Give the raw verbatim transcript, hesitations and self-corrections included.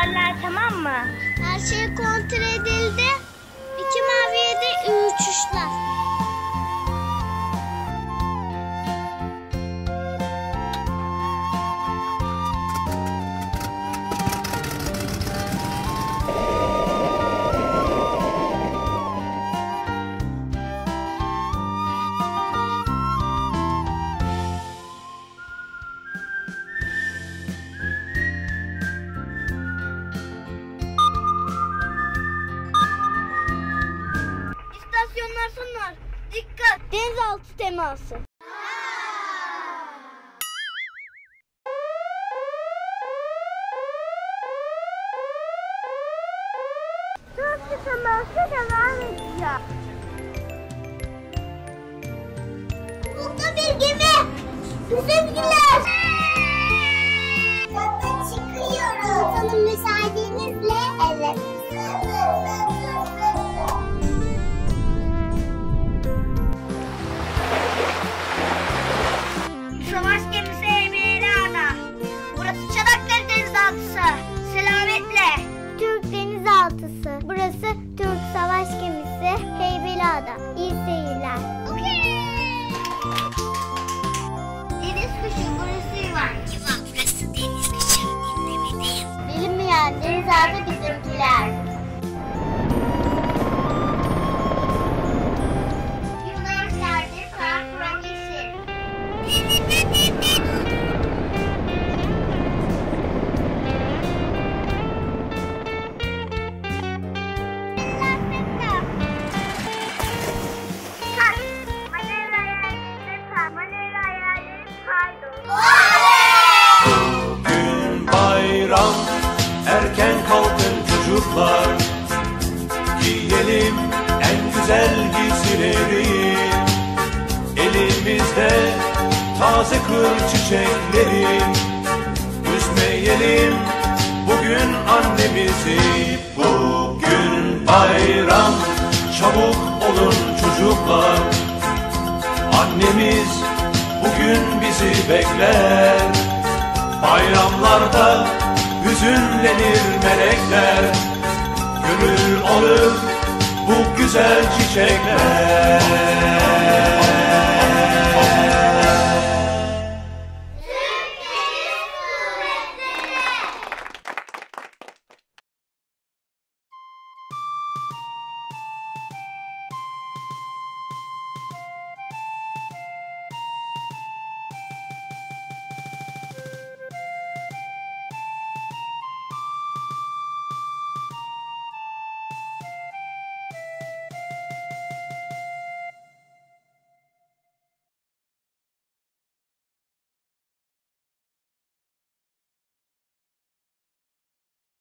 kontroller tamam mı? Her şey kontrol edildi. İki maviye de üç uçlar. İstasyonlar sonlar. Dikkat! Denizaltı teması. Denizaltı teması devam edeceğim. Burada bir gemi. Sevgiler. Yola çıkıyoruz. Bakalım müsaadenizle. Evet. Savaş gemisi Emirada. Burası Çanakkale denizaltısı. Selametle. Türk denizaltısı. Burası Türk savaş gemisi Heybeliada. İyi seyirler. Okay. Deniz kuşu burası Yuvan. Yuvan burası deniz kuşu. Dinlemedeyim. Bilinmeyen denizaltı bizimkiler. Yıllardır Kur'an projesi. Bugün bayram, erken kalkın çocuklar. Giyelim en güzel giysileri. Elimizde taze kır çiçekleri. Üzmeyelim bugün annemizi. Bugün bayram, çabuk olun çocuklar. Annemiz bugün bizi bekler. Bayramlarda hüzünlenir melekler. Gönül alır bu güzel çiçekler.